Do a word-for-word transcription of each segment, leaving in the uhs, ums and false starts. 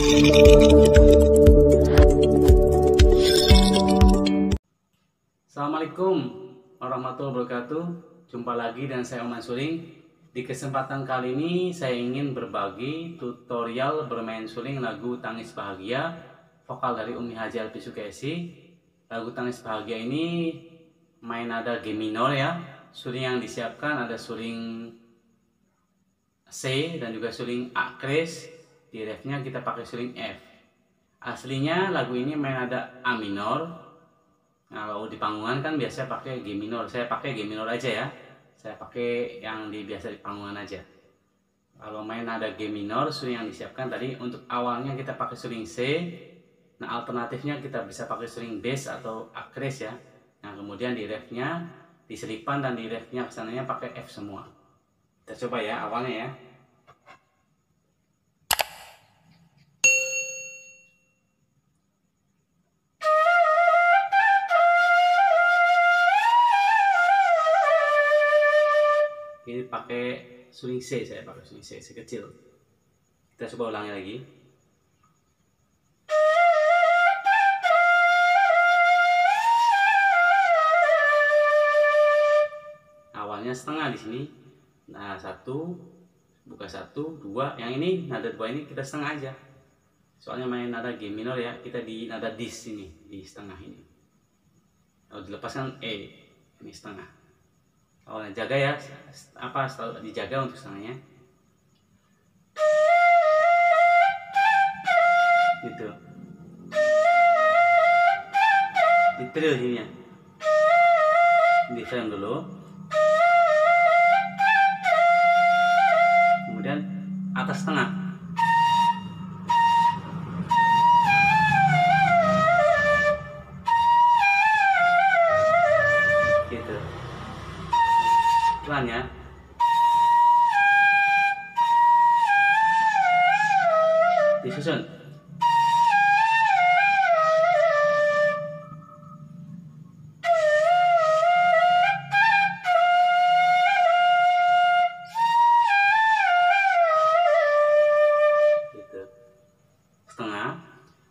Assalamualaikum warahmatullahi wabarakatuh. Jumpa lagi dengan saya Oman Suling. Di kesempatan kali ini saya ingin berbagi tutorial bermain suling lagu Tangis Bahagia, vokal dari Umi Haji Alfi Sukesi. Lagu Tangis Bahagia ini main nada G minor ya. Suling yang disiapkan ada suling C dan juga suling A kres. Di refnya kita pakai suling F. Aslinya lagu ini main nada A minor. Nah, kalau di panggungan kan biasa pakai G minor. Saya pakai G minor aja ya. Saya pakai yang di biasa di panggungan aja. Kalau main nada G minor, suling yang disiapkan tadi untuk awalnya kita pakai suling C. Nah, alternatifnya kita bisa pakai suling bass atau A kres ya. Nah, kemudian di refnya, di selipan dan di refnya kesananya pakai F semua. Kita coba ya awalnya ya. Ini pakai suling C, saya pakai suling C, C kecil. Kita coba ulangi lagi. Awalnya setengah di sini. Nah, satu, buka satu, dua. Yang ini nada dua ini kita setengah aja. Soalnya main nada G minor ya, kita di nada dis ini, di setengah ini. Kalau dilepaskan E, ini setengah. Awalnya jaga ya, apa selalu dijaga untuk setengahnya. Gitu. Diteril sininya. Di frame dulu. Kemudian atas tengah. Gitu. Pelan ya. Disusun. Gitu. Setengah.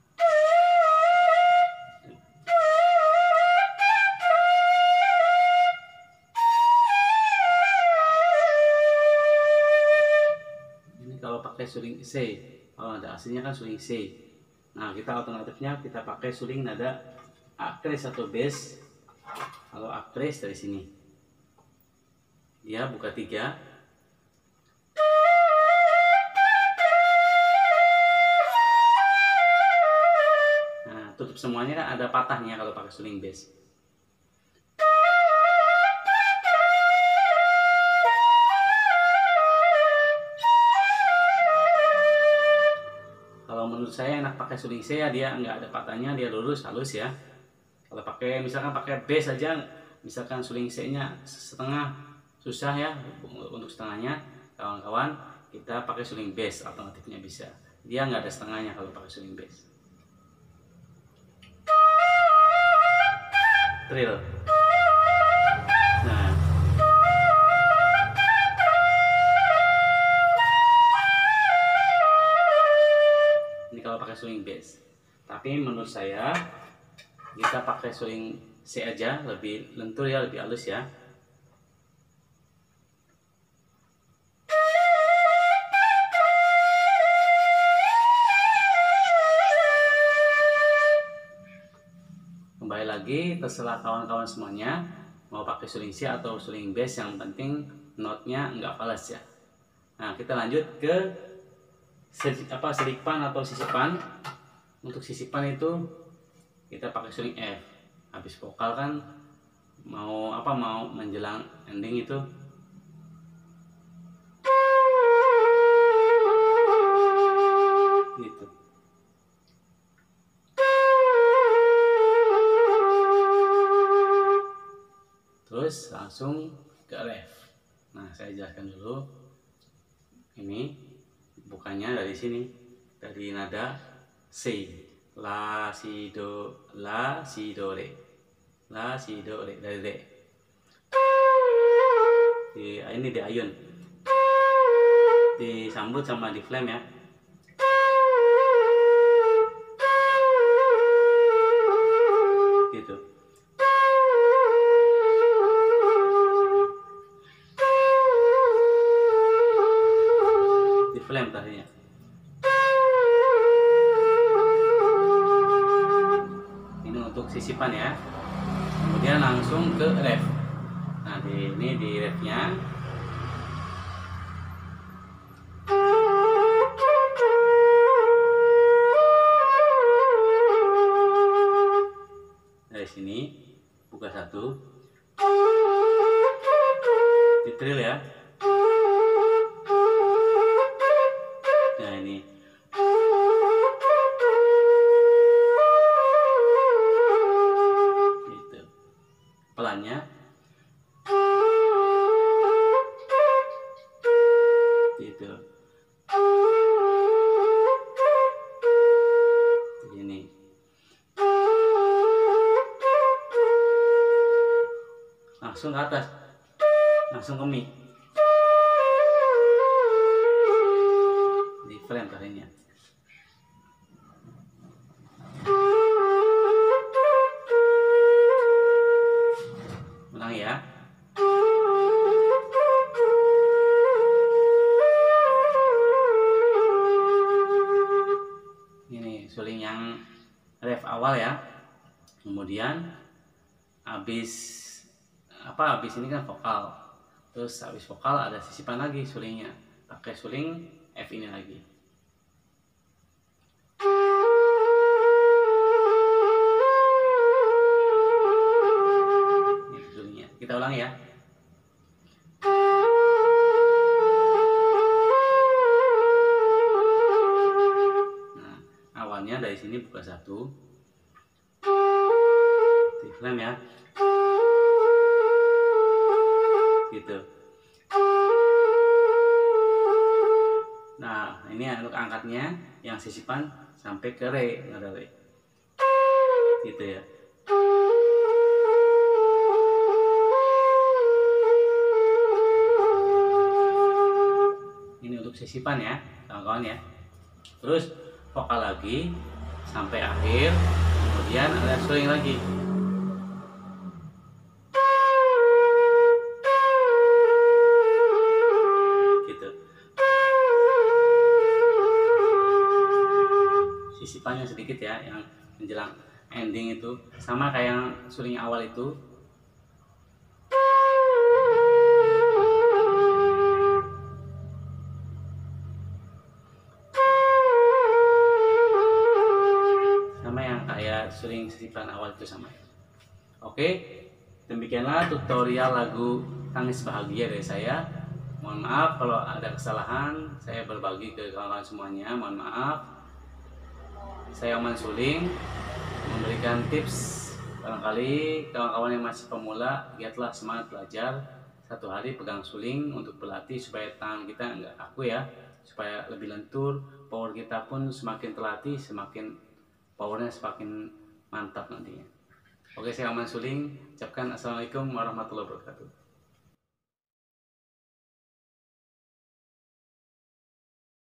Pakai suling C. Kalau nada aslinya kan suling C. Nah, kita alternatifnya kita pakai suling nada A kres atau bass. Kalau A kres dari sini dia buka tiga. Nah, tutup semuanya kan ada patahnya kalau pakai suling bass. Menurut saya enak pakai suling C ya, dia nggak ada patahnya, dia lurus halus ya. Kalau pakai misalkan pakai bass aja, misalkan suling C nya setengah susah ya untuk setengahnya, kawan-kawan kita pakai suling bass alternatifnya bisa. Dia nggak ada setengahnya kalau pakai suling bass. Trill. Nah, kalau pakai suling bass, tapi menurut saya kita pakai suling C aja, lebih lentur ya, lebih halus ya. Kembali lagi, terserah kawan-kawan semuanya mau pakai suling C atau suling bass, yang penting notnya nggak falas ya. Nah, kita lanjut ke apa selipan atau sisipan. Untuk sisipan itu kita pakai suling F. Habis vokal kan mau apa mau menjelang ending itu gitu. Terus langsung ke ref. Nah, saya jelaskan dulu. Ini bukannya dari sini, dari nada C, la si do, la si do re, la si do re, dari re. Di ini di ayun, disambut sama di flame ya. sisipan ya. Kemudian langsung ke ref. Nah, di ini di refnya. Dari sini buka satu. Di trill ya. Nah, ini. Gitu. Pelannya. Gitu. Ini. Langsung ke atas. Langsung ke mi. Di frame tarinya. Ulang ya. Ini suling yang ref awal ya. Kemudian habis apa habis ini kan vokal, terus habis vokal ada sisipan lagi sulingnya, pakai suling F ini lagi. Ini sulingnya, kita ulang ya. Nah, awalnya dari sini buka satu, di frame ya. Gitu. Nah, ini untuk angkatnya yang sisipan sampai ke re, nggak ada re. Gitu ya. Ini untuk sisipan ya, kawan-kawan ya. Terus vokal lagi sampai akhir, kemudian ada suling lagi. Sisipannya sedikit ya, yang menjelang ending itu sama kayak yang suling awal itu. Sama yang kayak suling sisipan awal itu sama. Oke, demikianlah tutorial lagu Tangis Bahagia dari saya. Mohon maaf kalau ada kesalahan, saya berbagi ke kawan-kawan semuanya, mohon maaf. Saya Oman Suling memberikan tips, barangkali kawan-kawan yang masih pemula, giatlah semangat belajar. Satu hari pegang suling untuk berlatih supaya tangan kita enggak kaku ya, supaya lebih lentur, power kita pun semakin terlatih, semakin powernya semakin mantap nantinya. Oke, saya Oman Suling, ucapkan assalamualaikum warahmatullahi wabarakatuh.